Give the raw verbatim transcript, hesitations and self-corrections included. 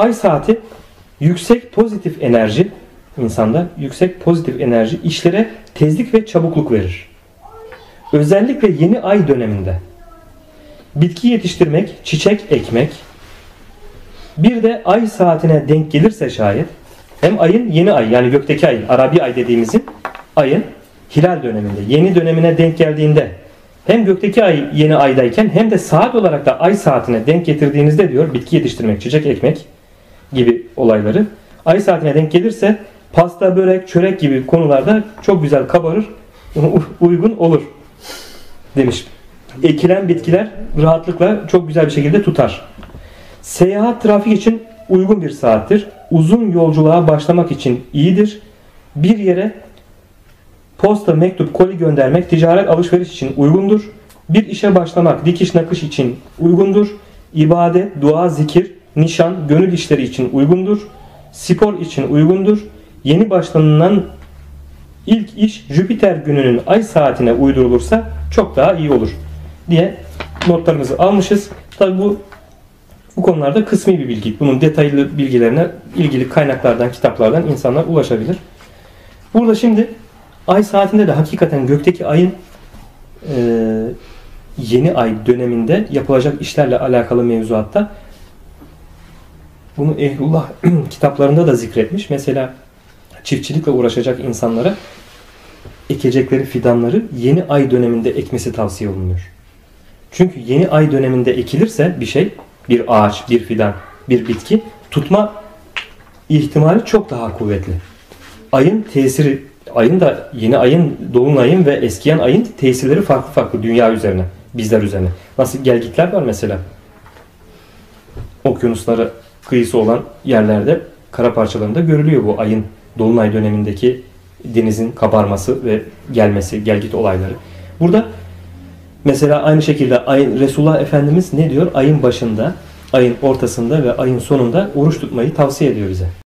Ay saati yüksek pozitif enerji, insanda yüksek pozitif enerji işlere tezlik ve çabukluk verir. Özellikle yeni ay döneminde bitki yetiştirmek, çiçek ekmek, bir de ay saatine denk gelirse şayet, hem ayın yeni ay, yani gökteki ayın, Arabi ay dediğimizin ayın hilal döneminde, yeni dönemine denk geldiğinde, hem gökteki ay yeni aydayken hem de saat olarak da ay saatine denk getirdiğinizde diyor, bitki yetiştirmek, çiçek ekmek gibi olayları ay saatine denk gelirse pasta, börek, çörek gibi konularda çok güzel kabarır, uygun olur demiş. Ekilen bitkiler rahatlıkla çok güzel bir şekilde tutar. Seyahat, trafik için uygun bir saattir. Uzun yolculuğa başlamak için iyidir. Bir yere posta, mektup, koli göndermek, ticaret, alışveriş için uygundur. Bir işe başlamak, dikiş, nakış için uygundur. İbadet, dua, zikir, nişan, gönül işleri için uygundur. Spor için uygundur. Yeni başlanılan ilk iş Jüpiter gününün ay saatine uydurulursa çok daha iyi olur diye notlarımızı almışız. Tabi bu bu konularda kısmi bir bilgi. Bunun detaylı bilgilerine ilgili kaynaklardan, kitaplardan insanlar ulaşabilir. Burada şimdi ay saatinde de hakikaten gökteki ayın e, yeni ay döneminde yapılacak işlerle alakalı mevzuatta bunu Ehlullah kitaplarında da zikretmiş. Mesela çiftçilikle uğraşacak insanlara ekecekleri fidanları yeni ay döneminde ekmesi tavsiye olunuyor. Çünkü yeni ay döneminde ekilirse bir şey, bir ağaç, bir fidan, bir bitki tutma ihtimali çok daha kuvvetli. Ayın tesiri, ayın da yeni ayın, dolunayın ve eskiyen ayın tesirleri farklı farklı dünya üzerine, bizler üzerine. Nasıl gelgitler var mesela. Okyanuslara kıyısı olan yerlerde, kara parçalarında görülüyor bu ayın dolunay dönemindeki denizin kabarması ve gelmesi, gelgit olayları. Burada mesela aynı şekilde ayın, Resulullah Efendimiz ne diyor? Ayın başında, ayın ortasında ve ayın sonunda oruç tutmayı tavsiye ediyor bize.